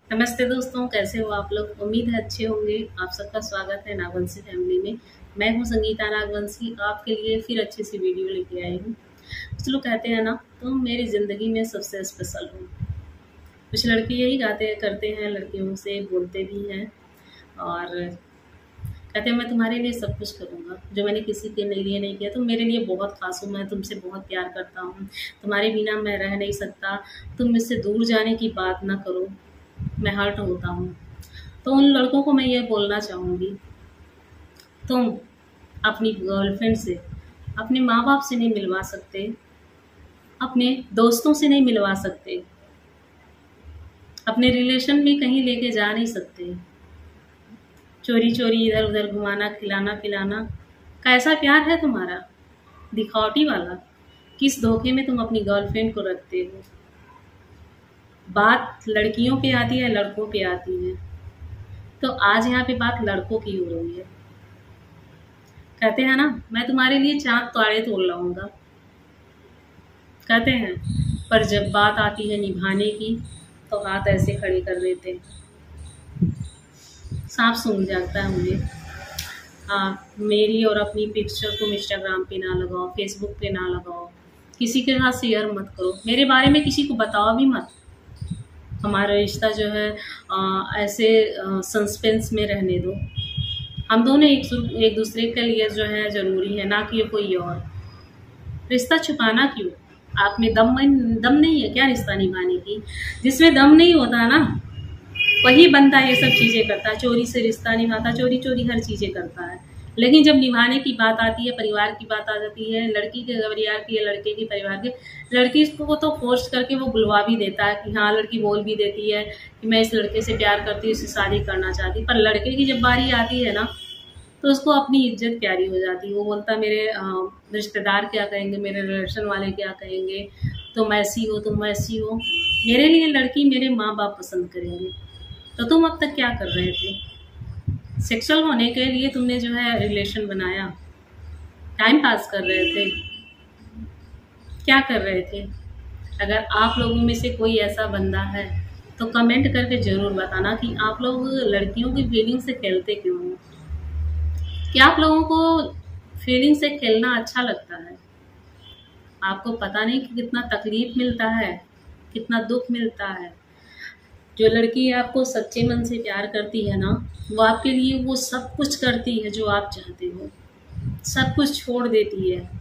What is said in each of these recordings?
नमस्ते दोस्तों, कैसे हो आप लोग। उम्मीद है अच्छे होंगे। आप सबका स्वागत है नागवंशी फैमिली में। मैं हूं संगीता नागवंशी, आपके लिए फिर अच्छी सी वीडियो लेके आई हूं। कुछ लोग कहते हैं ना, तुम मेरी ज़िंदगी में सबसे स्पेशल हो। कुछ लड़के यही गाते करते हैं, लड़कियों से बोलते भी हैं और कहते हैं मैं तुम्हारे लिए सब कुछ करूँगा जो मैंने किसी के लिए नहीं किया। तुम मेरे लिए बहुत खास हो, मैं तुमसे बहुत प्यार करता हूँ, तुम्हारे बिना मैं रह नहीं सकता, तुम मुझसे दूर जाने की बात ना करो, मैं हर्ट होता हूँ। तो उन लड़कों को मैं ये बोलना चाहूँगी, तुम अपनी गर्लफ्रेंड से अपने माँ बाप से नहीं मिलवा सकते, अपने दोस्तों से नहीं मिलवा सकते, अपने रिलेशन में कहीं लेके जा नहीं सकते। चोरी चोरी इधर उधर घुमाना, खिलाना पिलाना, कैसा प्यार है तुम्हारा, दिखावटी वाला। किस धोखे में तुम अपनी गर्लफ्रेंड को रखते हो। बात लड़कियों पे आती है, लड़कों पे आती है, तो आज यहाँ पे बात लड़कों की हो रही है। कहते हैं ना, मैं तुम्हारे लिए चांद तारे तोड़ लाऊंगा, कहते हैं, पर जब बात आती है निभाने की तो हाथ ऐसे खड़े कर देते हैं। सांप सूंघ जाता है मुझे। मेरी और अपनी पिक्चर तुम इंस्टाग्राम पे ना लगाओ, फेसबुक पे ना लगाओ, किसी के साथ शेयर मत करो, मेरे बारे में किसी को बताओ भी मत। हमारा रिश्ता जो है ऐसे सस्पेंस में रहने दो। हम दोनों एक दूसरे के लिए जो है ज़रूरी है, ना कि कोई और। रिश्ता छुपाना क्यों। आप में दम नहीं है क्या रिश्ता निभाने की। जिसमें दम नहीं होता ना, वही बंदा ये सब चीज़ें करता है, चोरी से रिश्ता निभाता, चोरी चोरी हर चीज़ें करता है। लेकिन जब निभाने की बात आती है, परिवार की बात आ जाती है, लड़की के परिवार की या लड़के के परिवार के, लड़की को तो फोर्स करके वो बुलवा भी देता है कि हाँ, लड़की बोल भी देती है कि मैं इस लड़के से प्यार करती हूँ, इससे शादी करना चाहती। पर लड़के की जब बारी आती है ना, तो उसको अपनी इज्जत प्यारी हो जाती है। वो बोलता मेरे रिश्तेदार क्या कहेंगे, मेरे रिलेशन वाले क्या कहेंगे, तुम ऐसी हो, तुम ऐसी हो। मेरे लिए लड़की मेरे माँ बाप पसंद करेंगे। तो तुम अब तक क्या कर रहे थे। सेक्सुअल होने के लिए तुमने जो है रिलेशन बनाया, टाइम पास कर रहे थे, क्या कर रहे थे। अगर आप लोगों में से कोई ऐसा बंदा है तो कमेंट करके ज़रूर बताना कि आप लोग लड़कियों की फीलिंग से खेलते क्यों हो। क्या आप लोगों को फीलिंग से खेलना अच्छा लगता है। आपको पता नहीं कि कितना तकलीफ मिलता है, कितना दुख मिलता है। जो लड़की आपको सच्चे मन से प्यार करती है ना, वो आपके लिए वो सब कुछ करती है जो आप चाहते हो, सब कुछ छोड़ देती है।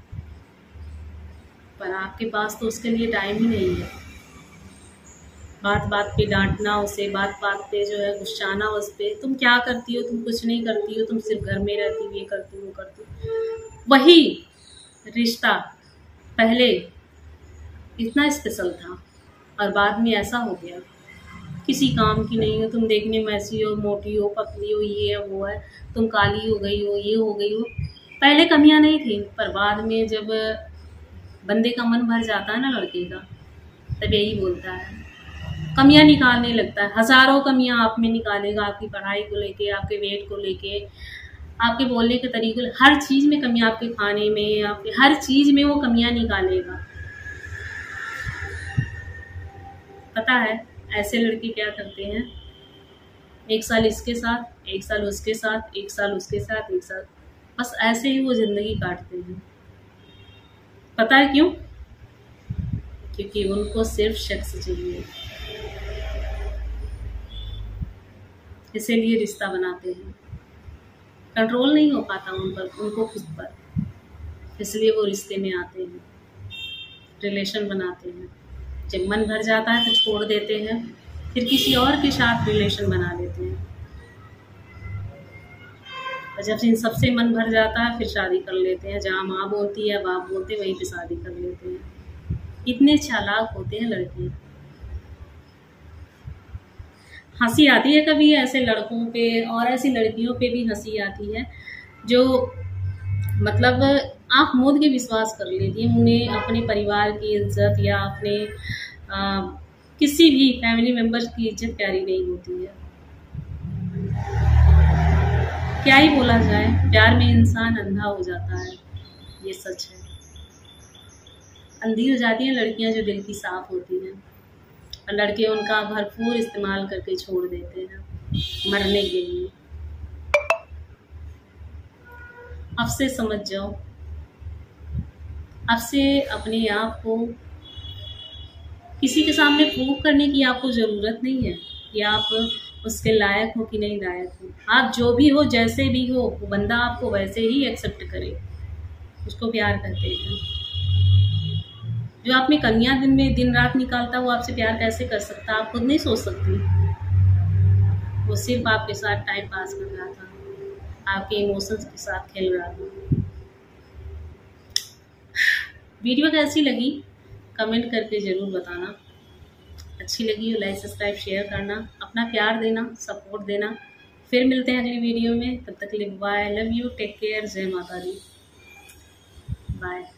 पर आपके पास तो उसके लिए टाइम ही नहीं है। बात बात पे डांटना उसे, बात बात पे जो है गुस्साना उस पे, तुम क्या करती हो, तुम कुछ नहीं करती हो, तुम सिर्फ घर में रहती हो, ये करती हो वो करती हो। वही रिश्ता पहले इतना स्पेशल था और बाद में ऐसा हो गया, किसी काम की नहीं हो, तुम देखने में ऐसी हो, मोटी हो, पतली हो, ये है वो है, तुम काली हो गई हो, ये हो गई हो। पहले कमियां नहीं थी, पर बाद में जब बंदे का मन भर जाता है ना लड़के का, तब यही बोलता है, कमियां निकालने लगता है। हजारों कमियां आप में निकालेगा, आपकी पढ़ाई को लेके, आपके वेट को लेके, आपके बोलने के तरीके, हर चीज में कमियां, आपके खाने में, आपके हर चीज में वो कमियां निकालेगा। पता है ऐसे लड़के क्या करते हैं, एक साल इसके साथ, एक साल उसके साथ, एक साल उसके साथ, एक साल, बस ऐसे ही वो जिंदगी काटते हैं। पता है क्यों। क्योंकि उनको सिर्फ शख्स चाहिए, इसीलिए रिश्ता बनाते हैं। कंट्रोल नहीं हो पाता उन पर, उनको खुद पर, इसलिए वो रिश्ते में आते हैं, रिलेशन बनाते हैं। जब मन भर जाता है तो छोड़ देते हैं, फिर किसी और के साथ रिलेशन बना लेते हैं, और जब इन सबसे मन भर जाता है फिर शादी कर लेते हैं। जहाँ माँ बोलती है, बाप बोलते हैं, वहीं पे शादी कर लेते हैं। इतने चालाक होते हैं लड़के। हंसी आती है कभी ऐसे लड़कों पे, और ऐसी लड़कियों पे भी हंसी आती है जो मतलब आँख मूंद के विश्वास कर लेती है। उन्हें अपने परिवार की इज्जत या अपने किसी भी फैमिली मेम्बर्स की इज्जत प्यारी नहीं होती है। क्या ही बोला जाए, प्यार में इंसान अंधा हो जाता है, ये सच है। अंधी हो जाती हैं लड़कियां जो दिल की साफ होती हैं। और लड़के उनका भरपूर इस्तेमाल करके छोड़ देते हैं मरने के लिए। अब से समझ जाओ, अब से अपने आप को किसी के सामने प्रूव करने की आपको ज़रूरत नहीं है कि आप उसके लायक हो कि नहीं लायक हो। आप जो भी हो, जैसे भी हो, वो बंदा आपको वैसे ही एक्सेप्ट करे, उसको प्यार करते हैं। जो आप में कमियां दिन रात निकालता, वो आपसे प्यार कैसे कर सकता, आप खुद नहीं सोच सकती। वो सिर्फ आपके साथ टाइम पास कर रहा था, आपके इमोशंस के साथ खेल रहा था। वीडियो कैसी लगी कमेंट करके ज़रूर बताना। अच्छी लगी हो लाइक सब्सक्राइब शेयर करना, अपना प्यार देना, सपोर्ट देना। फिर मिलते हैं अगली वीडियो में, तब तक के लिए bye, love you, take care, जय माता दी, बाय।